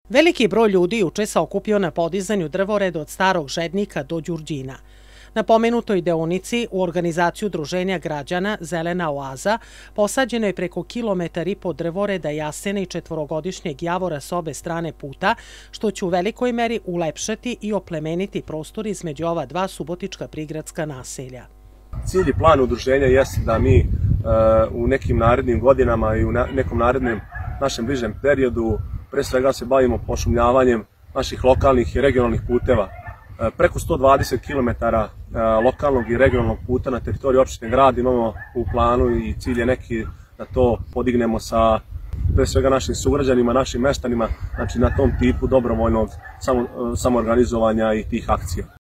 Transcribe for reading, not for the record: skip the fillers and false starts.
Veliki broj ljudi juče se okupio na podizanju drvoreda od Starog Žednika do Đurđina. Na pomenutoj deonici u organizaciju Udruženja građana Zelena oaza posađeno je preko 1,5 km drvoreda jasena i 4-godišnjeg javora s obe strane puta, što će u velikoj meri ulepšati i oplemeniti prostor između ova dva subotička prigradska naselja. Cilj i plan udruženja jeste da mi u nekim narednim godinama i u nekom narednom našem bližem periodu pre svega se bavimo pošumljavanjem naših lokalnih i regionalnih puteva. Preko 120 km lokalnog i regionalnog puta na teritoriji opštine Grad imamo u planu i cilj je neki da to podignemo sa pre svega našim sugrađanima, našim meštanima, znači na tom tipu dobrovoljnog samoorganizovanja i tih akcija.